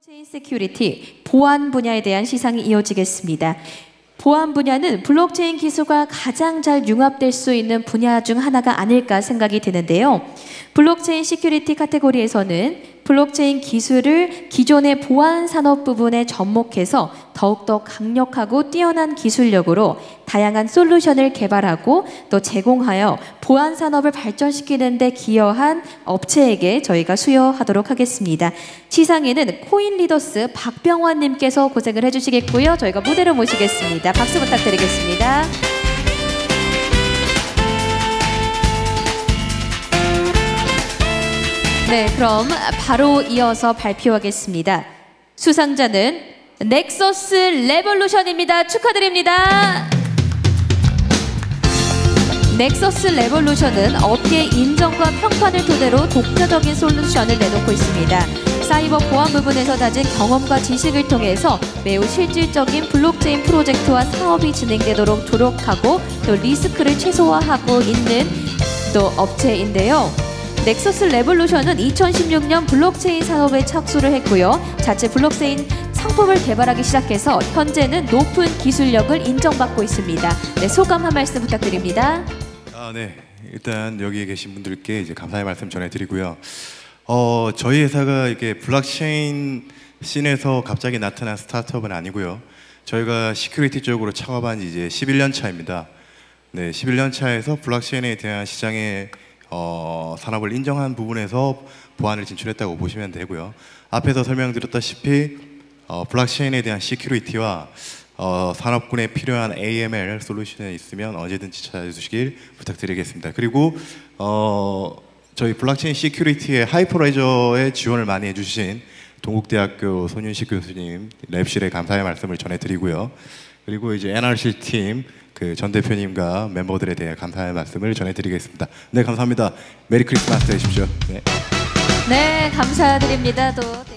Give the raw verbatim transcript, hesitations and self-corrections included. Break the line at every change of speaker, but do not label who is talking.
블록체인 세큐리티, 보안 분야에 대한 시상이 이어지겠습니다. 보안 분야는 블록체인 기술과 가장 잘 융합될 수 있는 분야 중 하나가 아닐까 생각이 드는데요. 블록체인 시큐리티 카테고리에서는 블록체인 기술을 기존의 보안 산업 부분에 접목해서 더욱더 강력하고 뛰어난 기술력으로 다양한 솔루션을 개발하고 또 제공하여 보안 산업을 발전시키는 데 기여한 업체에게 저희가 수여하도록 하겠습니다. 시상에는 코인리더스 박병환 님께서 고생을 해주시겠고요. 저희가 무대로 모시겠습니다. 박수 부탁드리겠습니다. 네, 그럼 바로 이어서 발표하겠습니다. 수상자는 넥서스 레볼루션입니다. 축하드립니다. 넥서스 레볼루션은 업계 인정과 평판을 토대로 독자적인 솔루션을 내놓고 있습니다. 사이버 보안 부분에서 다진 경험과 지식을 통해서 매우 실질적인 블록체인 프로젝트와 사업이 진행되도록 노력하고 또 리스크를 최소화하고 있는 또 업체인데요. 넥서스 레볼루션은 이천십육 년 블록체인 산업에 착수를 했고요. 자체 블록체인 상품을 개발하기 시작해서 현재는 높은 기술력을 인정받고 있습니다. 네, 소감 한 말씀 부탁드립니다.
아, 네. 일단 여기 계신 분들께 이제 감사의 말씀 전해드리고요. 어, 저희 회사가 이게 블록체인 씬에서 갑자기 나타난 스타트업은 아니고요. 저희가 시큐리티 쪽으로 창업한 지 이제 십일 년 차입니다. 네, 십일 년 차에서 블록체인에 대한 시장에 어, 산업을 인정한 부분에서 보안을 진출했다고 보시면 되고요. 앞에서 설명드렸다시피 어, 블록체인에 대한 시큐리티와 어, 산업군에 필요한 에이엠엘 솔루션이 있으면 언제든지 찾아주시길 부탁드리겠습니다. 그리고 어, 저희 블록체인 시큐리티의 하이퍼레저에 지원을 많이 해주신 동국대학교 손윤식 교수님 랩실에 감사의 말씀을 전해드리고요. 그리고 이제 엔알씨 팀 그 전 대표님과 멤버들에 대해 감사의 말씀을 전해드리겠습니다. 네, 감사합니다. 메리 크리스마스 되십시오. 네,
네 감사드립니다. 또.